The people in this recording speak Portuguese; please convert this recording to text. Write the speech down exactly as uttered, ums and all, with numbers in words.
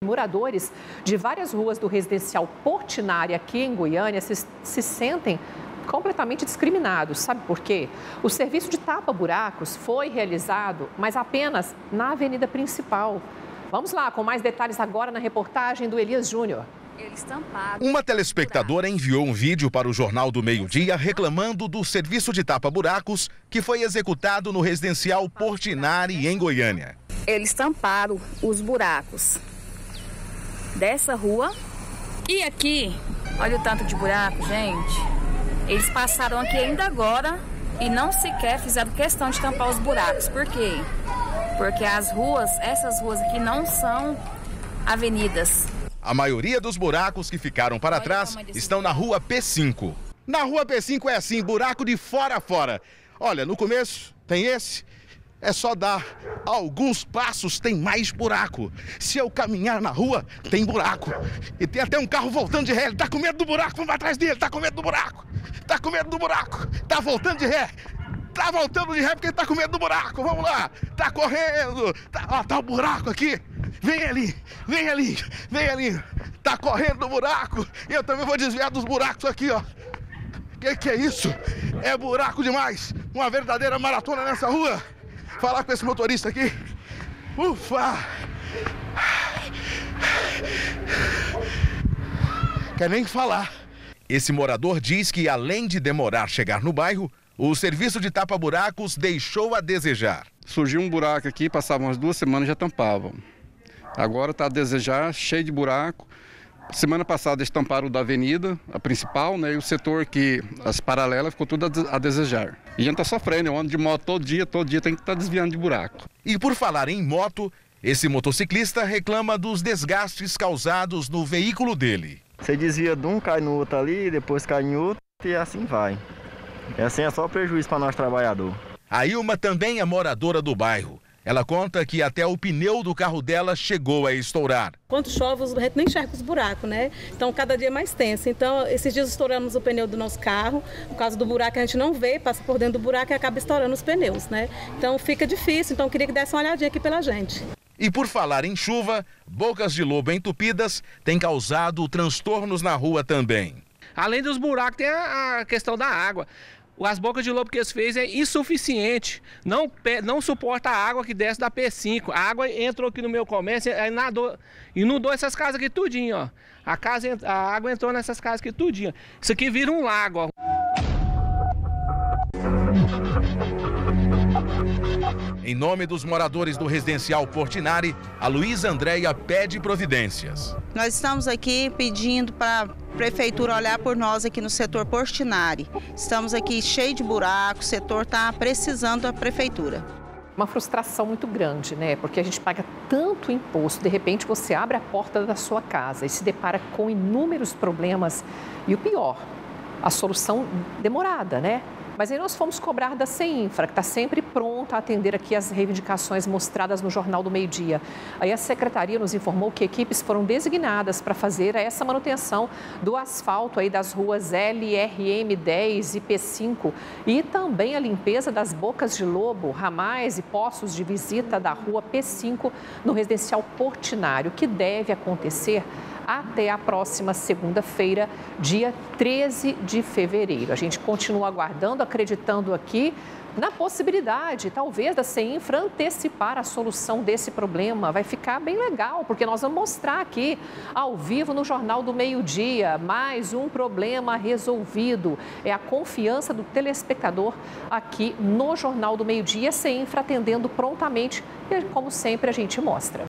Moradores de várias ruas do residencial Portinari aqui em Goiânia se, se sentem completamente discriminados. Sabe por quê? O serviço de tapa-buracos foi realizado, mas apenas na avenida principal. Vamos lá, com mais detalhes agora na reportagem do Elias Júnior. Uma telespectadora enviou um vídeo para o Jornal do Meio-Dia reclamando do serviço de tapa-buracos que foi executado no residencial Portinari, em Goiânia. Eles tamparam os buracos dessa rua e aqui, olha o tanto de buraco, gente. Eles passaram aqui ainda agora e não sequer fizeram questão de tampar os buracos. Por quê? Porque as ruas, essas ruas aqui não são avenidas. A maioria dos buracos que ficaram para trás estão na rua P cinco. Na rua P cinco é assim, buraco de fora a fora. Olha, no começo tem esse, é só dar alguns passos, tem mais buraco. Se eu caminhar na rua, tem buraco. E tem até um carro voltando de ré, ele tá com medo do buraco, vamos atrás dele, tá com medo do buraco. Tá com medo do buraco, tá voltando de ré. Tá voltando de ré porque ele tá com medo do buraco, vamos lá. Tá correndo, tá, ó, tá o buraco aqui. Vem ali, vem ali, vem ali. Tá correndo no buraco. E eu também vou desviar dos buracos aqui, ó. Que que é isso? É buraco demais. Uma verdadeira maratona nessa rua. Falar com esse motorista aqui. Ufa! Quer nem falar. Esse morador diz que, além de demorar a chegar no bairro, o serviço de tapa-buracos deixou a desejar. Surgiu um buraco aqui, passava umas duas semanas e já tampavam. Agora está a desejar, cheio de buraco. Semana passada eles tamparam o da avenida, a principal, né? E o setor que, as paralelas, ficou tudo a desejar. E a gente está sofrendo, eu ando de moto todo dia, todo dia tem que estar tá desviando de buraco. E por falar em moto, esse motociclista reclama dos desgastes causados no veículo dele. Você desvia de um, cai no outro ali, depois cai em outro e assim vai. E assim é só prejuízo para nós trabalhadores. A Ilma também é moradora do bairro. Ela conta que até o pneu do carro dela chegou a estourar. Quando chove, a gente nem enxerga os buracos, né? Então, cada dia é mais tenso. Então, esses dias estouramos o pneu do nosso carro. Por causa do buraco, a gente não vê, passa por dentro do buraco e acaba estourando os pneus, né? Então, fica difícil. Então, eu queria que desse uma olhadinha aqui pela gente. E por falar em chuva, bocas de lobo entupidas têm causado transtornos na rua também. Além dos buracos, tem a questão da água. As bocas de lobo que eles fez é insuficiente, não, não suporta a água que desce da P cinco. A água entrou aqui no meu comércio, aí nadou, inundou essas casas aqui tudinho, ó. A, casa, a água entrou nessas casas aqui tudinho. Isso aqui vira um lago, ó. Em nome dos moradores do residencial Portinari, a Luísa Andréia pede providências. Nós estamos aqui pedindo para a prefeitura olhar por nós aqui no setor Portinari. Estamos aqui cheio de buracos, o setor está precisando da prefeitura. Uma frustração muito grande, né? Porque a gente paga tanto imposto, de repente você abre a porta da sua casa e se depara com inúmeros problemas. E o pior, a solução demorada, né? Mas aí nós fomos cobrar da CEINFRA, que está sempre pronta a atender aqui as reivindicações mostradas no Jornal do Meio-Dia. Aí a secretaria nos informou que equipes foram designadas para fazer essa manutenção do asfalto aí das ruas L R M dez e P cinco e também a limpeza das bocas de lobo, ramais e poços de visita da rua P cinco no residencial Portinari, que deve acontecer até a próxima segunda-feira, dia treze de fevereiro. A gente continua aguardando, acreditando aqui na possibilidade, talvez, da CEINFRA antecipar a solução desse problema. Vai ficar bem legal, porque nós vamos mostrar aqui, ao vivo, no Jornal do Meio-Dia, mais um problema resolvido. É a confiança do telespectador aqui no Jornal do Meio-Dia, a CEINFRA atendendo prontamente e, como sempre, a gente mostra.